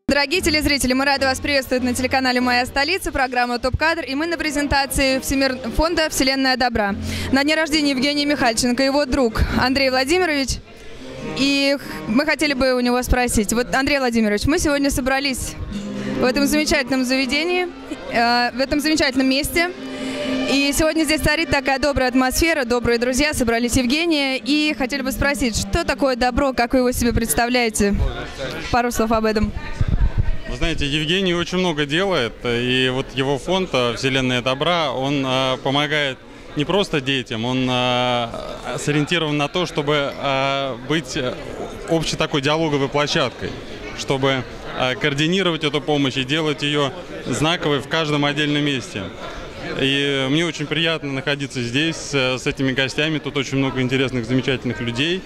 Дорогие телезрители, мы рады вас приветствовать на телеканале «Моя столица», программа «Топ-кадр», и мы на презентации фонда «Вселенная добра». На дне рождения Евгения Михальченко, его друг Андрей Владимирович. И мы хотели бы у него спросить. Вот, Андрей Владимирович, мы сегодня собрались в этом замечательном заведении, в этом замечательном месте. И сегодня здесь царит такая добрая атмосфера, добрые друзья, собрались Евгения. И хотели бы спросить, что такое добро, как вы его себе представляете? Пару слов об этом. Вы знаете, Евгений очень много делает, и вот его фонд «Вселенная добра», он помогает не просто детям, он сориентирован на то, чтобы быть общей такой диалоговой площадкой, чтобы координировать эту помощь и делать ее знаковой в каждом отдельном месте. И мне очень приятно находиться здесь с этими гостями, тут очень много интересных, замечательных людей.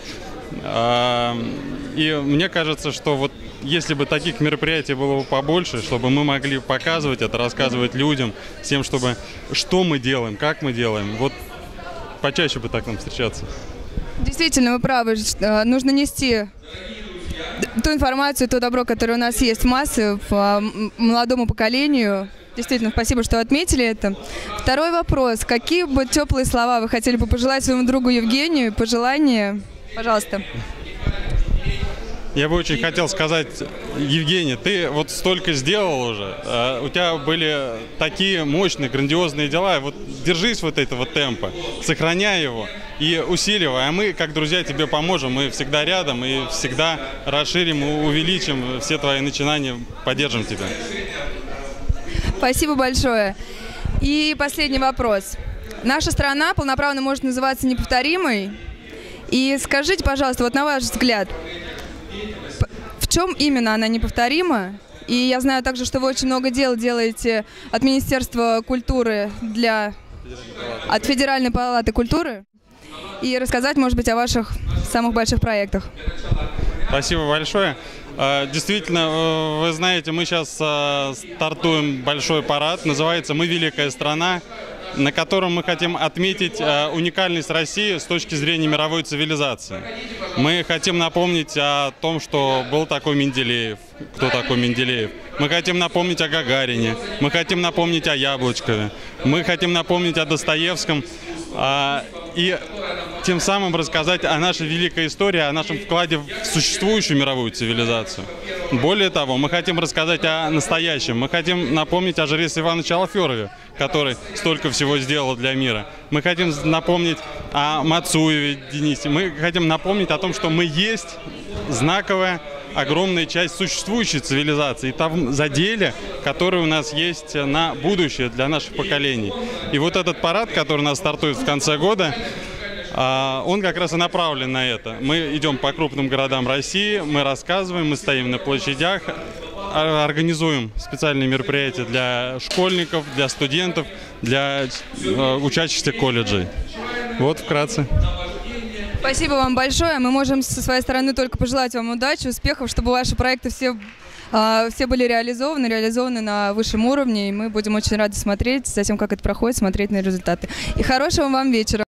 И мне кажется, что вот если бы таких мероприятий было бы побольше, чтобы мы могли показывать это, рассказывать людям, всем, чтобы что мы делаем, как мы делаем, вот почаще бы так нам встречаться. Действительно, вы правы, нужно нести ту информацию, то добро, которое у нас есть в массы, молодому поколению. Действительно, спасибо, что отметили это. Второй вопрос. Какие бы теплые слова вы хотели бы пожелать своему другу Евгению? Пожелания? Пожалуйста. Я бы очень хотел сказать, Евгений, ты вот столько сделал уже, у тебя были такие мощные, грандиозные дела, вот держись вот этого темпа, сохраняй его и усиливай, а мы, как друзья, тебе поможем, мы всегда рядом и всегда расширим, увеличим все твои начинания, поддержим тебя. Спасибо большое. И последний вопрос. Наша страна полноправно может называться неповторимой, и скажите, пожалуйста, вот на ваш взгляд, в чем именно она неповторима? И я знаю также, что вы очень много дел делаете от Министерства культуры от Федеральной палаты культуры. И рассказать, может быть, о ваших самых больших проектах. Спасибо большое. Действительно, вы знаете, мы сейчас стартуем большой парад, называется «Мы великая страна», на котором мы хотим отметить уникальность России с точки зрения мировой цивилизации. Мы хотим напомнить о том, что был такой Менделеев. Кто такой Менделеев? Мы хотим напомнить о Гагарине, мы хотим напомнить о Яблочкове, мы хотим напомнить о Достоевском и тем самым рассказать о нашей великой истории, о нашем вкладе в существующую мировую цивилизацию. Более того, мы хотим рассказать о настоящем, мы хотим напомнить о Жресе Ивановиче Алферове, который столько всего сделал для мира. Мы хотим напомнить о Мацуеве Денисе, мы хотим напомнить о том, что мы есть знаковая, огромная часть существующей цивилизации и том заделе, который у нас есть на будущее для наших поколений. И вот этот парад, который у нас стартует в конце года, он как раз и направлен на это. Мы идем по крупным городам России, мы рассказываем, мы стоим на площадях, организуем специальные мероприятия для школьников, для студентов, для учащихся колледжей. Вот вкратце. Спасибо вам большое. Мы можем со своей стороны только пожелать вам удачи, успехов, чтобы ваши проекты все были реализованы на высшем уровне. И мы будем очень рады смотреть за тем, как это проходит, смотреть на результаты. И хорошего вам вечера.